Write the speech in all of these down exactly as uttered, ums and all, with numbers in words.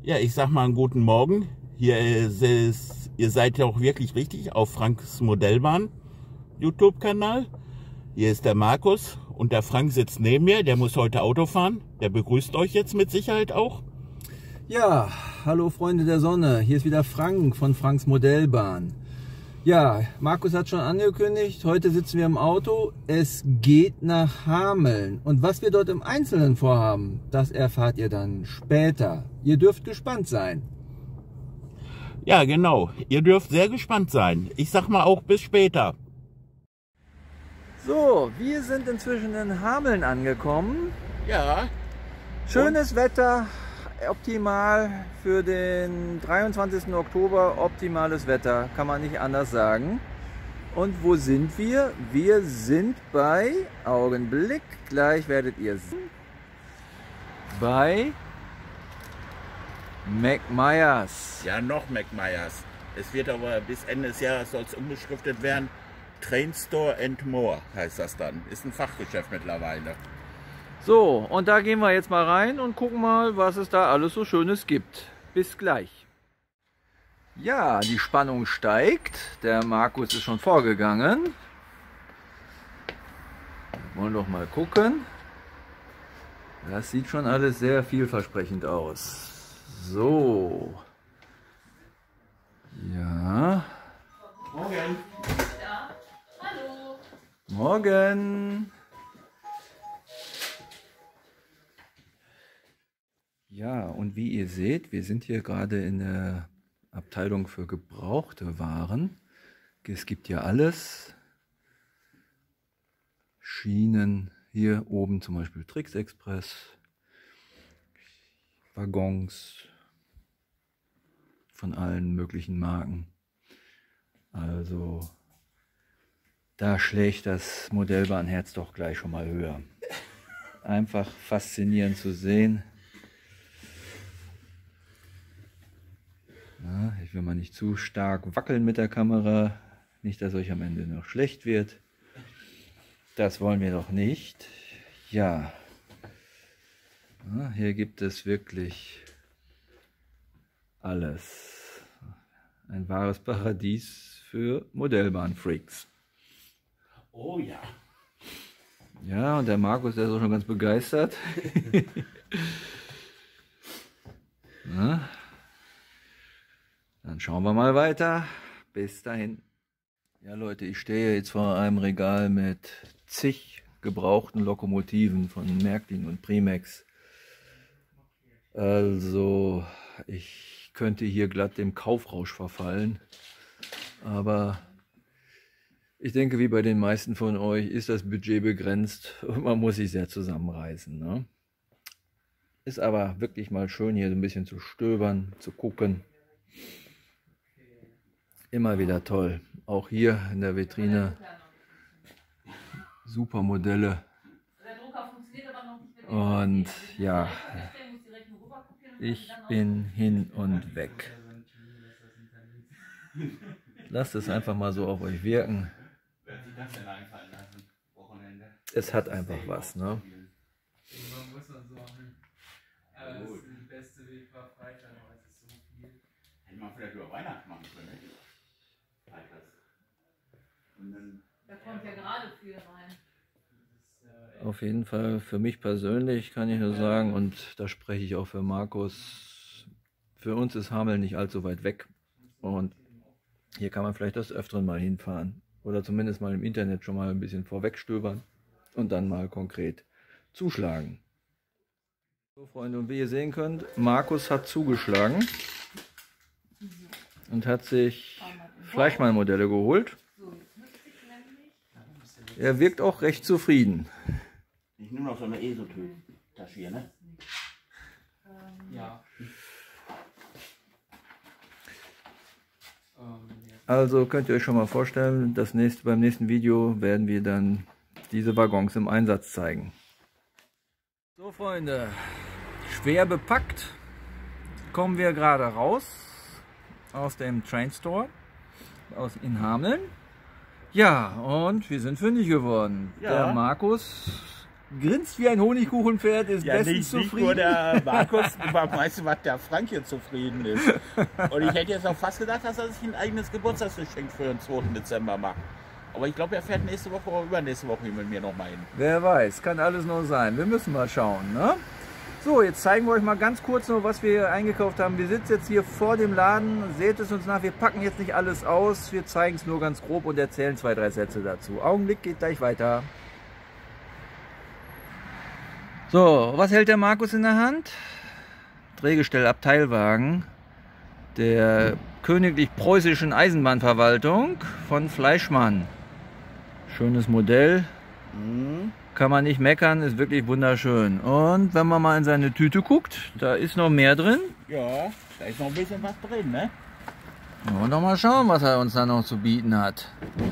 Ja, ich sag mal einen guten Morgen. Hier ist, ist, ihr seid ja auch wirklich richtig auf Franks Modellbahn YouTube-Kanal. Hier ist der Markus und der Frank sitzt neben mir. Der muss heute Auto fahren. Der begrüßt euch jetzt mit Sicherheit auch. Ja, hallo Freunde der Sonne. Hier ist wieder Frank von Franks Modellbahn. Ja, Markus hat schon angekündigt, heute sitzen wir im Auto. Es geht nach Hameln. Und was wir dort im Einzelnen vorhaben, das erfahrt ihr dann später. Ihr dürft gespannt sein. Ja, genau. Ihr dürft sehr gespannt sein. Ich sag mal auch bis später. So, wir sind inzwischen in Hameln angekommen. Ja. Schönes Und? Wetter, optimal für den dreiundzwanzigsten Oktober. Optimales Wetter, kann man nicht anders sagen. Und wo sind wir? Wir sind bei, Augenblick, gleich werdet ihr sehen, bei Mac-Myers. Ja, noch Mac-Myers. Es wird aber bis Ende des Jahres soll es umgeschriftet werden. Train Store and More heißt das dann. Ist ein Fachgeschäft mittlerweile. So, und da gehen wir jetzt mal rein und gucken mal, was es da alles so Schönes gibt. Bis gleich. Ja, die Spannung steigt. Der Markus ist schon vorgegangen. Wollen doch mal gucken. Das sieht schon alles sehr vielversprechend aus. So. Ja. Morgen. Ja. Hallo. Morgen. Ja, und wie ihr seht, wir sind hier gerade in der Abteilung für gebrauchte Waren. Es gibt ja alles. Schienen, hier oben zum Beispiel Trix Express, Waggons von allen möglichen Marken. Also da schlägt das Modellbahnherz doch gleich schon mal höher. Einfach faszinierend zu sehen. Ja, ich will mal nicht zu stark wackeln mit der Kamera, nicht, dass euch am Ende noch schlecht wird. Das wollen wir doch nicht. Ja, ja, hier gibt es wirklich alles. Ein wahres Paradies für Modellbahnfreaks. Oh ja. Ja, und der Markus, der ist auch schon ganz begeistert. Ja. Dann schauen wir mal weiter. Bis dahin. Ja Leute, ich stehe jetzt vor einem Regal mit zig gebrauchten Lokomotiven von Märklin und Primex. Also ich könnte hier glatt dem Kaufrausch verfallen. Aber ich denke, wie bei den meisten von euch ist das Budget begrenzt und man muss sich sehr zusammenreißen, ne? Ist aber wirklich mal schön hier so ein bisschen zu stöbern, zu gucken. Immer wieder toll. Auch hier in der Vitrine super Modelle. Und ja, ich bin hin und weg. Lasst es einfach mal so auf euch wirken. Es hat einfach was, ne? Hätte man vielleicht über Weihnachten machen können. Da kommt ja gerade viel rein. Auf jeden Fall für mich persönlich kann ich nur sagen, und da spreche ich auch für Markus, für uns ist Hameln nicht allzu weit weg und hier kann man vielleicht des Öfteren mal hinfahren oder zumindest mal im Internet schon mal ein bisschen vorwegstöbern und dann mal konkret zuschlagen. So Freunde, und wie ihr sehen könnt, Markus hat zugeschlagen und hat sich Fleischmannmodelle geholt. Er wirkt auch recht zufrieden. Ich nehme noch so eine E S O-Tasche hier, ne? Ja. Also könnt ihr euch schon mal vorstellen, das nächste, beim nächsten Video werden wir dann diese Waggons im Einsatz zeigen. So Freunde, schwer bepackt kommen wir gerade raus aus dem Train Store aus in Hameln. Ja, und wir sind fündig geworden. Ja. Der Markus grinst wie ein Honigkuchenpferd, ist Ja, bestens nicht, nicht zufrieden. nur der Markus, aber weißt du, was der Frank hier zufrieden ist. Und ich hätte jetzt auch fast gedacht, dass er sich ein eigenes Geburtstagsgeschenk für den zweiten Dezember macht. Aber ich glaube, er fährt nächste Woche oder übernächste Woche mit mir nochmal hin. Wer weiß, kann alles noch sein. Wir müssen mal schauen. Ne? So, jetzt zeigen wir euch mal ganz kurz noch, was wir hier eingekauft haben. Wir sitzen jetzt hier vor dem Laden, seht es uns nach. Wir packen jetzt nicht alles aus, wir zeigen es nur ganz grob und erzählen zwei, drei Sätze dazu. Augenblick, geht gleich weiter. So, was hält der Markus in der Hand? Drehgestellabteilwagen der Königlich Preußischen Eisenbahnverwaltung von Fleischmann. Schönes Modell, Mhm. kann man nicht meckern, ist wirklich wunderschön. Und wenn man mal in seine Tüte guckt, da ist noch mehr drin. Ja, da ist noch ein bisschen was drin, ne? Wollen wir noch mal schauen, was er uns da noch zu bieten hat.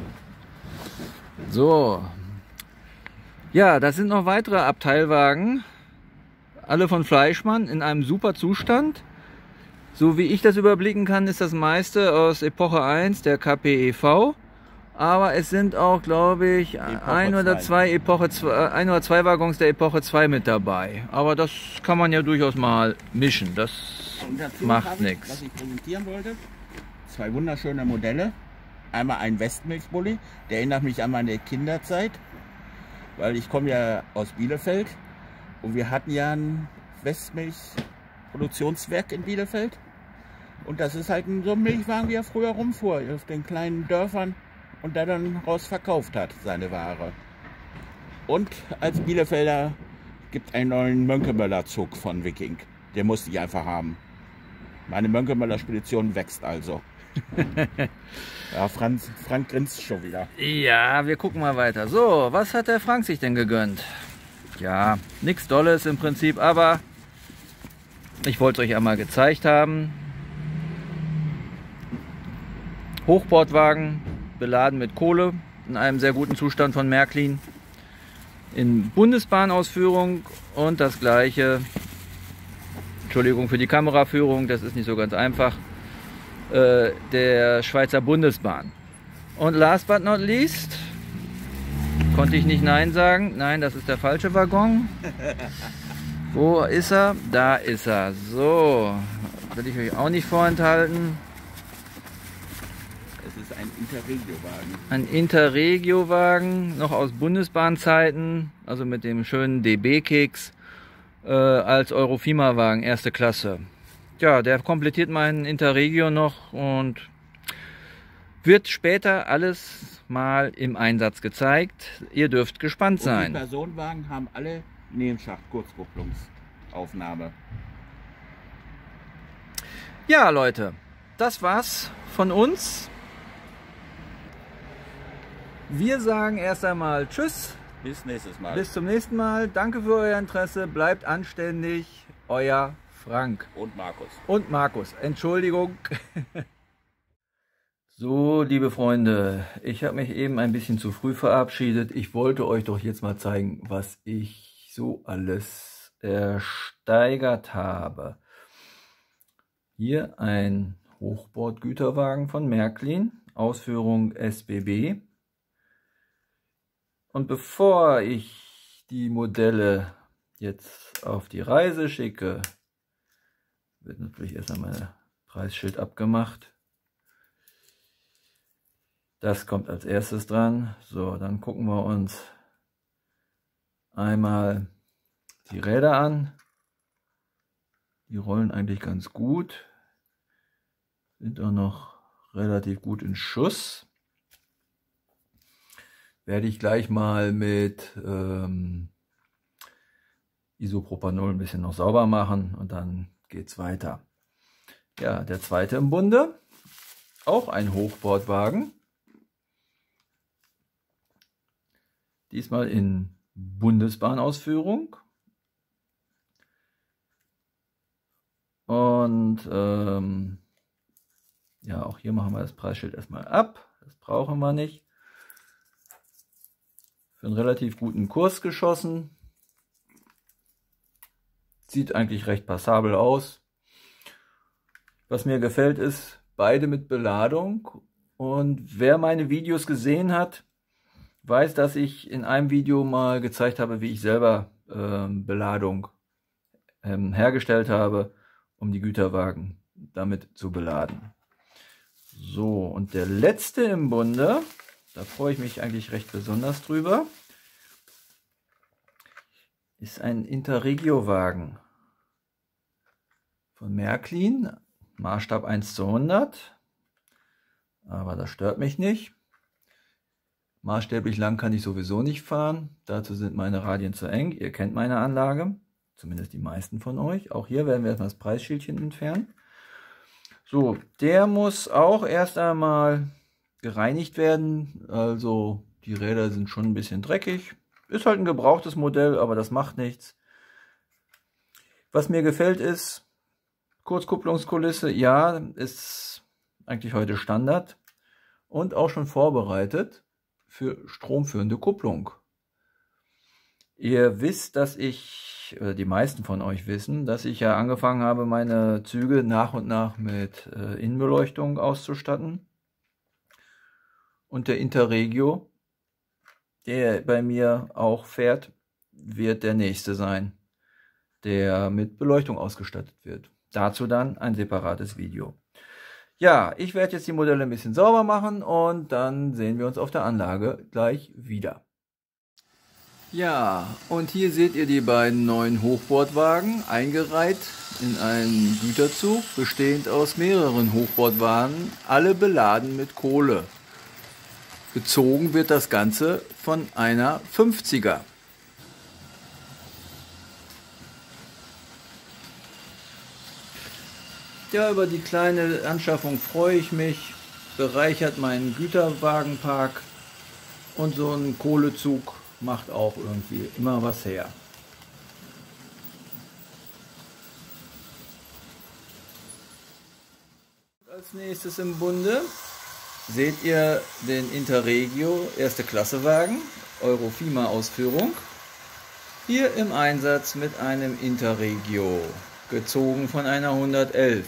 So. Ja, das sind noch weitere Abteilwagen. Alle von Fleischmann in einem super Zustand. So wie ich das überblicken kann, ist das meiste aus Epoche eins, der K P E V. Aber es sind auch, glaube ich, ein oder zwei Epoche zwei, ein oder zwei Waggons der Epoche zwei mit dabei. Aber das kann man ja durchaus mal mischen. Das Und dazu macht habe ich, nichts. was ich präsentieren wollte, zwei wunderschöne Modelle. Einmal ein Westmilchbully, der erinnert mich an meine Kinderzeit, weil ich komme ja aus Bielefeld und wir hatten ja ein Westmilch-Produktionswerk in Bielefeld. Und das ist halt ein, so ein Milchwagen, wie er früher rumfuhr, auf den kleinen Dörfern und der dann raus verkauft hat, seine Ware. Und als Bielefelder gibt es einen neuen Mönkemöller-Zug von Viking. Den musste ich einfach haben. Meine Mönkemöller-Spedition wächst also. Ja, Franz, Frank grinst schon wieder. Ja, wir gucken mal weiter. So, was hat der Frank sich denn gegönnt? Ja, nichts Dolles im Prinzip, aber ich wollte es euch einmal gezeigt haben. Hochbordwagen, beladen mit Kohle, in einem sehr guten Zustand von Märklin. In Bundesbahnausführung und das gleiche, Entschuldigung für die Kameraführung, das ist nicht so ganz einfach, äh, der Schweizer Bundesbahn. Und last but not least, konnte ich nicht Nein sagen. Nein, das ist der falsche Waggon. Wo ist er? Da ist er. So, will ich euch auch nicht vorenthalten. Es ist ein Interregio-Wagen. Ein Interregio-Wagen, noch aus Bundesbahnzeiten, also mit dem schönen D B-Keks, äh, als Eurofima-Wagen, erste Klasse. Ja, der komplettiert meinen Interregio noch und wird später alles mal im Einsatz gezeigt. Ihr dürft gespannt Und die sein. Personenwagen haben alle Nebenschacht-Kurzkupplungsaufnahme. Ja, Leute, das war's von uns. Wir sagen erst einmal Tschüss, Bis nächstes Mal. bis zum nächsten Mal. Danke für euer Interesse, bleibt anständig. Euer Frank. Und Markus. Und Markus, Entschuldigung. So, liebe Freunde, ich habe mich eben ein bisschen zu früh verabschiedet. Ich wollte euch doch jetzt mal zeigen, was ich so alles ersteigert habe. Hier ein Hochbordgüterwagen von Märklin, Ausführung S B B. Und bevor ich die Modelle jetzt auf die Reise schicke, wird natürlich erst einmal ein Preisschild abgemacht. Das kommt als erstes dran. So, dann gucken wir uns einmal die Räder an. Die rollen eigentlich ganz gut. Sind auch noch relativ gut in Schuss. Werde ich gleich mal mit ähm, Isopropanol ein bisschen noch sauber machen und dann geht's weiter. Ja, der zweite im Bunde. Auch ein Hochbordwagen. Diesmal in Bundesbahnausführung. Und ähm, ja, auch hier machen wir das Preisschild erstmal ab. Das brauchen wir nicht. Für einen relativ guten Kurs geschossen. Sieht eigentlich recht passabel aus. Was mir gefällt ist, beide mit Beladung. Und wer meine Videos gesehen hat, weiß, dass ich in einem Video mal gezeigt habe, wie ich selber ähm, Beladung ähm, hergestellt habe, um die Güterwagen damit zu beladen. So, und der letzte im Bunde, da freue ich mich eigentlich recht besonders drüber, ist ein Interregio-Wagen von Märklin, Maßstab eins zu hundert, aber das stört mich nicht. Maßstäblich lang kann ich sowieso nicht fahren, dazu sind meine Radien zu eng. Ihr kennt meine Anlage, zumindest die meisten von euch. Auch hier werden wir erstmal das Preisschildchen entfernen. So, der muss auch erst einmal gereinigt werden, also die Räder sind schon ein bisschen dreckig. Ist halt ein gebrauchtes Modell, aber das macht nichts. Was mir gefällt ist, Kurzkupplungskulisse, ja, ist eigentlich heute Standard und auch schon vorbereitet für stromführende Kupplung. Ihr wisst, dass ich, oder die meisten von euch wissen, dass ich ja angefangen habe, meine Züge nach und nach mit äh, Innenbeleuchtung auszustatten. Und der Interregio, der bei mir auch fährt, wird der nächste sein, der mit Beleuchtung ausgestattet wird. Dazu dann ein separates Video. Ja, ich werde jetzt die Modelle ein bisschen sauber machen und dann sehen wir uns auf der Anlage gleich wieder. Ja, und hier seht ihr die beiden neuen Hochbordwagen eingereiht in einen Güterzug, bestehend aus mehreren Hochbordwagen, alle beladen mit Kohle. Gezogen wird das Ganze von einer fünfziger. Ja, über die kleine Anschaffung freue ich mich, bereichert meinen Güterwagenpark und so ein Kohlezug macht auch irgendwie immer was her. Als nächstes im Bunde seht ihr den Interregio erste Klasse Wagen, Eurofima Ausführung, hier im Einsatz mit einem Interregio, gezogen von einer hundertelf.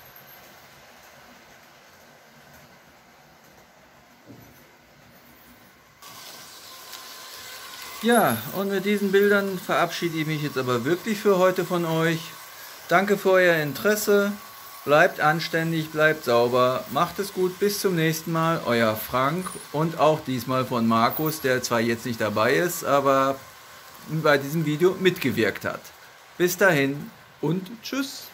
Ja, und mit diesen Bildern verabschiede ich mich jetzt aber wirklich für heute von euch. Danke für euer Interesse. Bleibt anständig, bleibt sauber, macht es gut, bis zum nächsten Mal, euer Frank und auch diesmal von Markus, der zwar jetzt nicht dabei ist, aber bei diesem Video mitgewirkt hat. Bis dahin und tschüss.